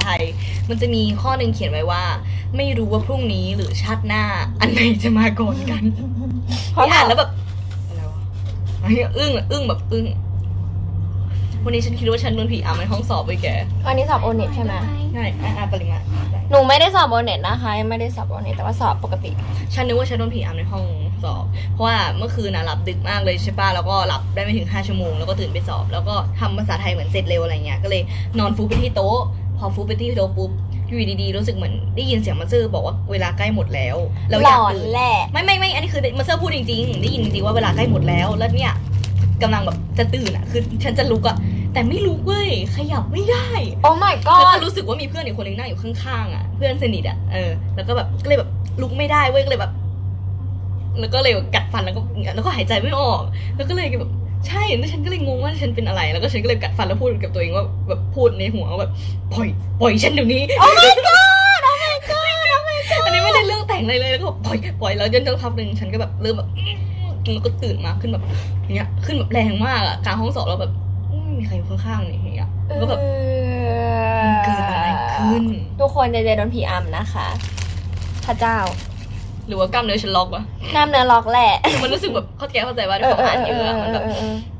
ไทยมันจะมีข้อหนึ่งเขียนไว้ว่าไม่รู้ว่าพรุ่งนี้หรือชาติหน้าอันไหนจะมาก่อนกันพี่อ่านแล้วแบบอะไรวะอึ้งแบบอึ้งวันนี้ฉันคิดว่าฉันโดนผีอำในห้องสอบไปแกวันนี้สอบโอเน็ตใช่ไหมใช่ปริมาณหนูไม่ได้สอบโอเน็ตนะคะยังไม่ได้สอบโอเน็ตแต่ว่าสอบปกติฉันนึกว่าฉันโดนผีอำในห้องสอบเพราะว่าเมื่อคืนหลับดึกมากเลยใช่ป่ะแล้วก็หลับได้ไม่ถึง5 ชั่วโมงแล้วก็ตื่นไปสอบแล้วก็ทำภาษาไทยเหมือนเสร็จเร็วอะไรเงี้ยก็เลยนอนฟุบไปที่โต๊ะพอฟุบไปที่โต๊ะปุ๊บอยู่ดีๆรู้สึกเหมือนได้ยินเสียงมาเซอร์บอกว่าเวลาใกล้หมดแล้วเราอยากตื่นแหละไม่อันนี้คือมาเซอร์พูดจริงๆได้ยินจริงๆว่าเวลาใกล้หมดแล้วเนี่ยกำลังแบบจะตื่นคือฉันจะลุกแต่ไม่ลุกเว้ยขยับไม่ได้โอ้ my god แล้วก็รู้สึกว่ามีเพื่อนอีกคนนึงนั่งอยู่ข้างๆเพื่อนสนิทแล้วก็แบบก็เลยแบบลุกไม่ได้เว้ยก็เลยแบบแล้วก็เลยกัดฟันแล้วก็หายใจไม่ออกแล้วก็เลยแบบใช่แล้วฉันก็เลยงงว่าฉันเป็นอะไรแล้วก็ฉันก็เลยกัดฟันแล้วพูดกับตัวเองว่าแบบพูดในหัวว่าแบบปล่อยฉันเดี๋ยวนี้ Oh my god Oh my god Oh my god อันนี้ไม่ได้เรื่องแต่งอะไรเลยแล้วก็ปล่อยแล้วจนพักนึงฉันก็แบบเริ่มแบบแล้วก็ตื่นมาขึ้นแบบอย่างเงี้ยขึ้นแบบแรงมากกลางห้องสอบแล้วแบบไม่มีใครอยู่ข้างๆอย่างเงี้ยแล้วก็แบบมันเกิดอะไรขึ้นทุกคนเจโดนผีอำนะคะพระเจ้าหรือว่ากล้ามเนื้อฉันล็อกวะกล้ามเนื้อล็อกแหละมันรู้สึกแบบเข้าใจว่าด้วยความอ่านเยอะมันแบบ